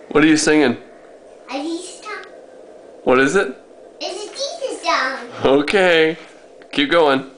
What are you singing? A Jesus song. What is it? It's a Jesus song. Okay. Keep going.